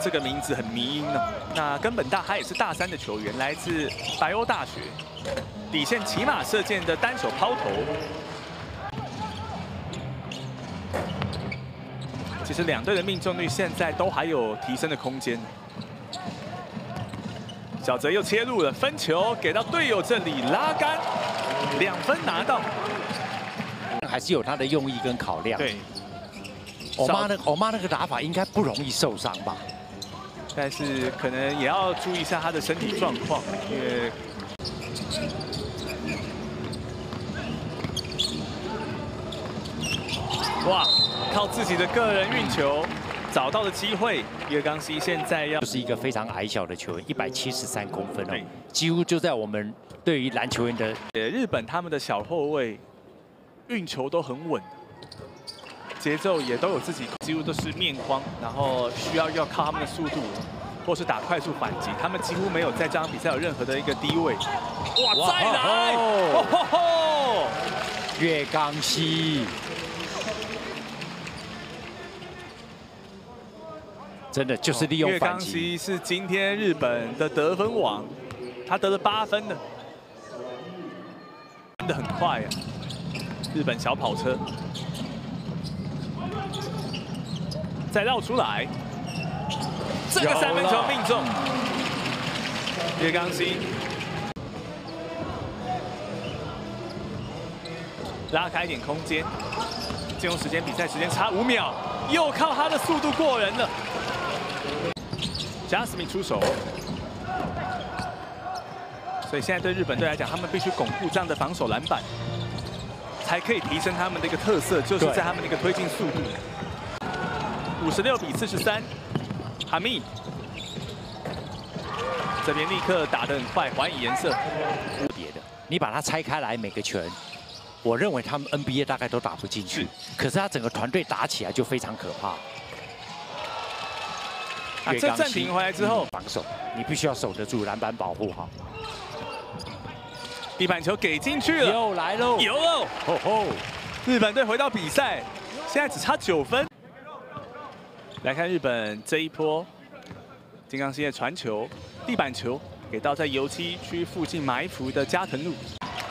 这个名字很迷因呢。那根本大他也是大3的球员，来自白欧大学，底线骑马射箭的单手抛投。其实两队的命中率现在都还有提升的空间。小泽又切入了，分球给到队友这里拉杆，2分拿到。 还是有他的用意跟考量。 对。 欧妈那个打法应该不容易受伤吧？ 但是可能也要注意一下他的身体状况，因为哇，靠自己的个人运球找到了机会。叶刚希现在要就是一个非常矮小的球员，173公分哦，几乎就在我们对于篮球员的日本他们的小后卫运球都很稳。 节奏也都有自己，几乎都是面框，然后需要靠他们的速度，或是打快速反击。他们几乎没有在这场比赛有任何的一个低位。哇，再来！哦， 月刚希，真的就是利用反击。 月刚希是今天日本的得分王，他得了8分的，真的很快呀！日本小跑车。 再绕出来，这个3分球命中。叶刚希拉开一点空间，进入时间，比赛时间差5秒，又靠他的速度过人了。Jasmine 出手，所以现在对日本队来讲，他们必须巩固这样的防守篮板，才可以提升他们的一个特色，就是在他们的一个推进速度。 56比43，哈密这边立刻打得很快，还以颜色。 别的，你把它拆开来，每个球员，我认为他们 NBA 大概都打不进去，可是他整个团队打起来就非常可怕。 这暂停回来之后， 防守你必须要守得住，篮板保护好。 地板球给进去了， 又来喽， 有喽！ 吼吼！ 日本队回到比赛，现在只差9分。 来看日本这一波，金刚希的传球，地板球给到在油漆区附近埋伏的加藤路。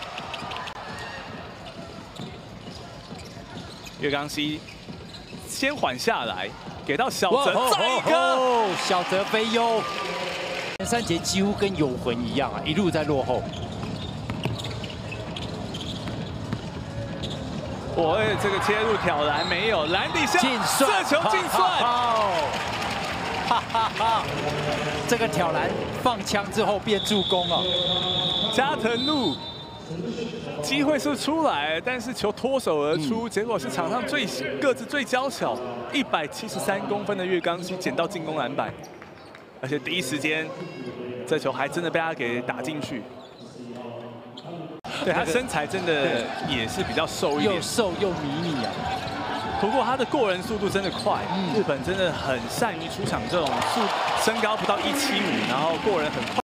月刚希先缓下来，给到小泽，再一个小泽飞优。前3节几乎跟游魂一样啊，一路在落后。 这个切入挑篮没有，篮底下射球进算， 哈哈哈！这个挑篮放枪之后变助攻啊！ 加藤路机会是出来，但是球脱手而出，结果是场上个子最娇小173公分的月刚希捡到进攻篮板，而且第一时间这球还真的被他给打进去。 对他身材真的也是比较瘦一点， 又瘦又迷你啊。 不过他的过人速度真的快，日本真的很善于出场这种身高不到175，然后过人很快。